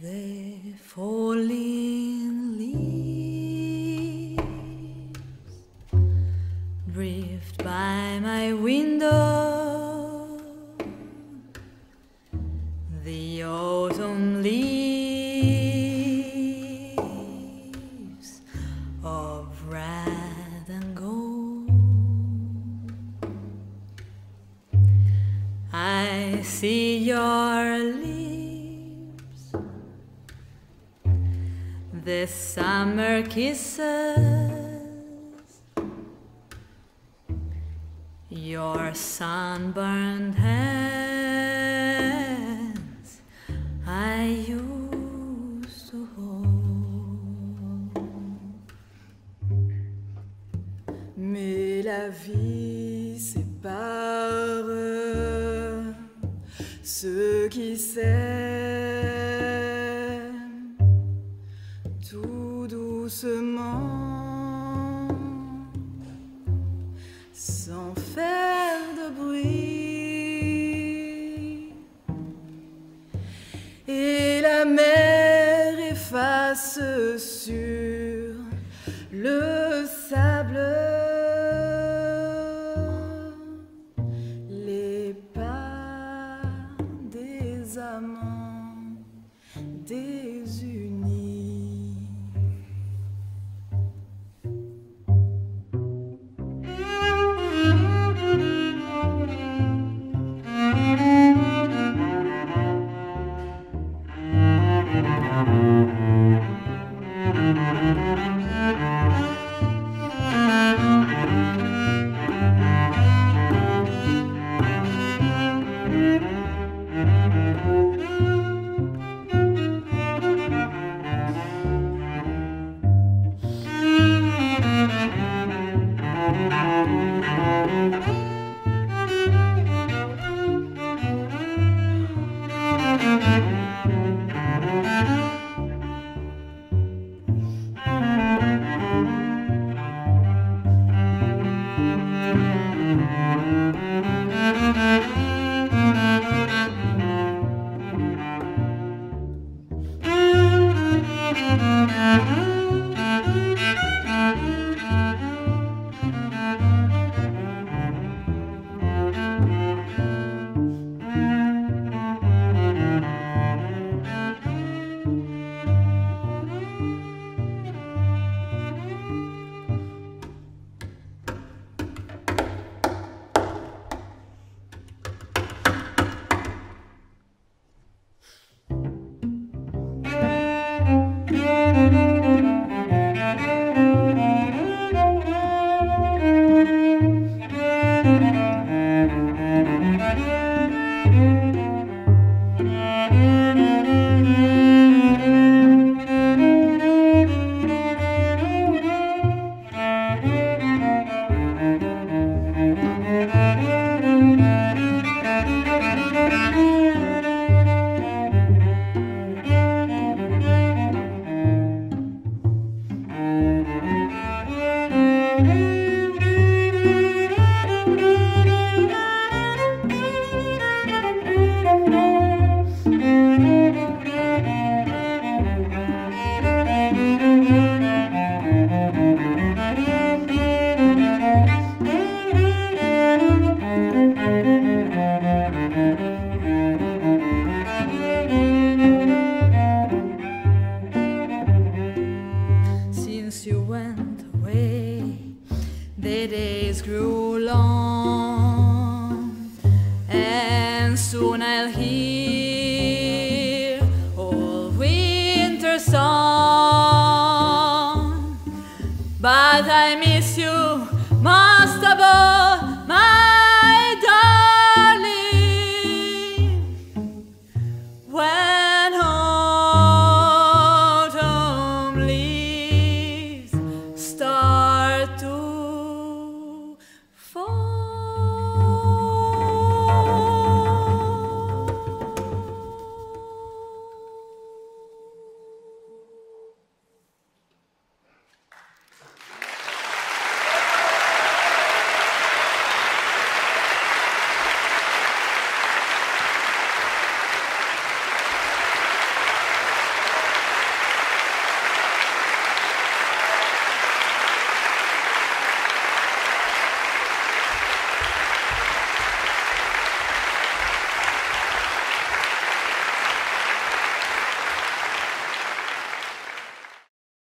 The falling leaves drift by my window. The autumn leaves of red and gold. I see your lips, the summer kisses, your sunburned hands I used to hold. Mais la vie sépare ceux qui s'aiment tout doucement, sans faire de bruit, et la mer efface sur le sable les pas des amants désunis. Since you went away, the days grew long, and soon I'll hear old winter song. But I miss you most of all.